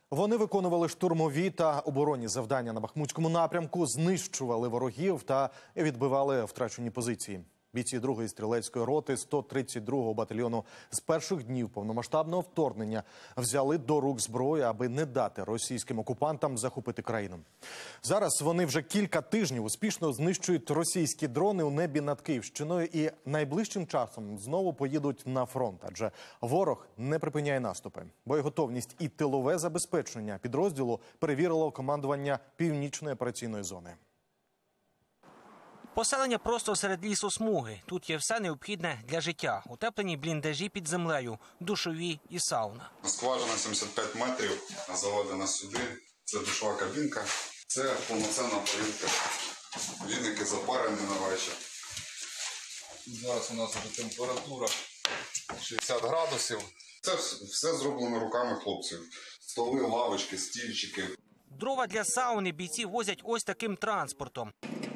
Вони виконували штурмові та оборонні завдання на Бахмутському напрямку, знищували ворогів та відбивали втрачені позиції. Бійці 2-ї стрілецької роти 132-го батальйону з перших днів повномасштабного вторгнення взяли до рук зброю, аби не дати російським окупантам захопити країну. Зараз вони вже кілька тижнів успішно знищують російські дрони у небі над Київщиною і найближчим часом знову поїдуть на фронт, адже ворог не припиняє наступи. Боєготовність і тилове забезпечення підрозділу перевірило командування Північної операційної зони. Поселення просто серед лісосмуги. Тут є все необхідне для життя. Утеплені бліндажі під землею, душові і сауна. Скважина 75 метрів, заведена сюди. Це душова кабінка. Це повноцінна парилка. Віники запарені на вечір. Зараз у нас вже температура 60 градусів. Це все зроблено руками хлопців. Столи, лавочки, стільчики. Дрова для сауни бійці возять ось таким транспортом.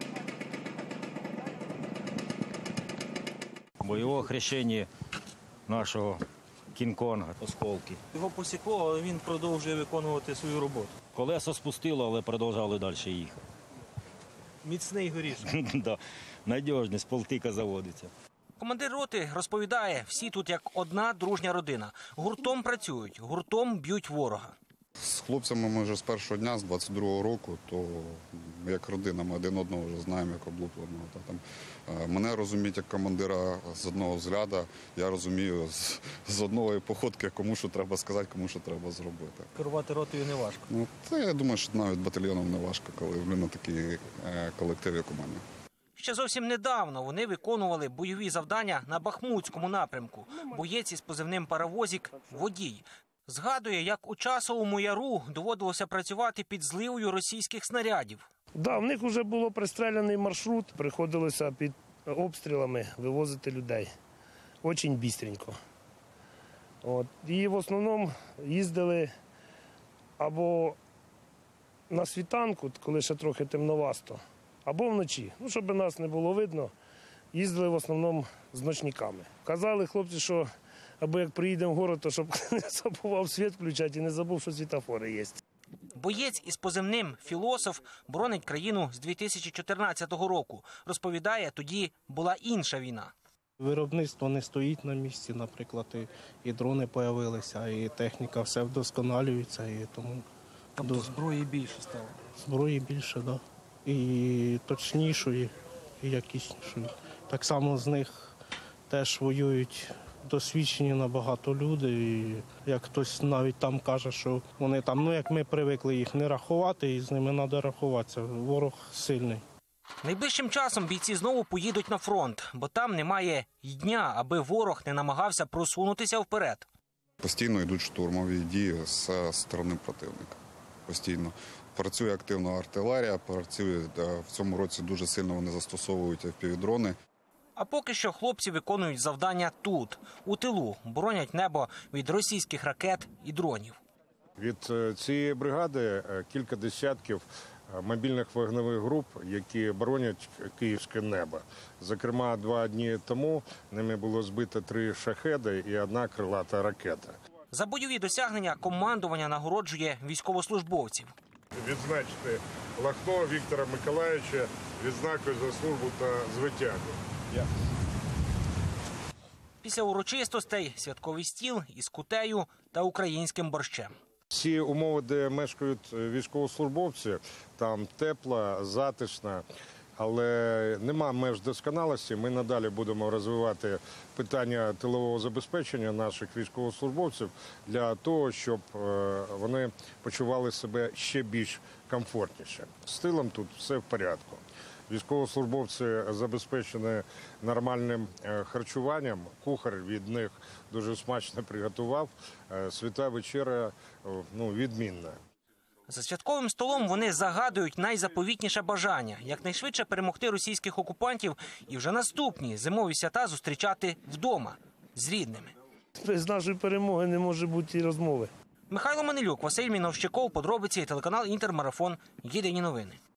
Бойового хрещення нашого Кінг-Конга, осколки. Його посікло, але він продовжує виконувати свою роботу. Колесо спустило, але продовжали далі їхати. Міцний горішок. Да. Надіжний, з полтика заводиться. Командир роти розповідає, всі тут як одна дружня родина. Гуртом працюють, гуртом б'ють ворога. З хлопцями ми вже з першого дня, з 22-го року, то як родина, ми один одного вже знаємо, як облупленого. Мене розуміють як командира з одного взгляду, я розумію з одної походки, кому що треба сказати, кому що треба зробити. Керувати ротою не важко. Це я думаю, що навіть батальйоном не важко, коли на такий колектив, як у мене. Ще зовсім недавно вони виконували бойові завдання на Бахмутському напрямку. Боєць із позивним «Паровозик» – водій. Згадує, як у Часовому Яру доводилося працювати під зливою російських снарядів. Да, в них вже було пристреляний маршрут, приходилося під обстрілами вивозити людей. Дуже бистренько. І в основному їздили або на світанку, коли ще трохи темновасто, або вночі. Щоб нас не було видно, їздили в основному з ночниками. Казали хлопці, що або як приїдемо в город, то щоб не забував світ включати і не забув, що світофори є. Боєць із позивним «Філософ» боронить країну з 2014 року. Розповідає, тоді була інша війна. Виробництво не стоїть на місці, наприклад, і дрони з'явилися, і техніка все вдосконалюється. І тому Тобто зброї більше стало? Зброї більше, так. Да. І точнішої, і якіснішої. Так само з них теж воюють досвідчені набагато люди. І як хтось навіть там каже, що вони там, як ми привикли їх не рахувати, і з ними треба рахуватися. Ворог сильний. Найближчим часом бійці знову поїдуть на фронт, бо там немає й дня, аби ворог не намагався просунутися вперед. Постійно йдуть штурмові дії з сторони противника. Постійно. Працює активно артилерія, в цьому році дуже сильно вони застосовують FPV-дрони. А поки що хлопці виконують завдання тут, у тилу, боронять небо від російських ракет і дронів. Від цієї бригади кілька десятків мобільних вогневих груп, які боронять київське небо. Зокрема, 2 дні тому ними було збито 3 шахеди і 1 крилата ракета. За бойові досягнення командування нагороджує військовослужбовців. Відзначити Лахно Віктора Миколаївича відзнакою за службу та звитягу. Після урочистостей святковий стіл із кутею та українським борщем. Всі умови, де мешкають військовослужбовці, там тепла, затишна, але нема меж досконалості. Ми надалі будемо розвивати питання тилового забезпечення наших військовослужбовців для того, щоб вони почували себе ще більш комфортніше. З тилом тут все в порядку. Військовослужбовці забезпечені нормальним харчуванням, кухар від них дуже смачно приготував, свята вечеря відмінна. За святковим столом вони загадують найзаповітніше бажання – якнайшвидше перемогти російських окупантів і вже наступні зимові свята зустрічати вдома, з рідними. Без нашої перемоги не може бути і розмови. Михайло Манилюк, Василь Міновщиков, подробиці, телеканал «Інтермарафон», єдині новини.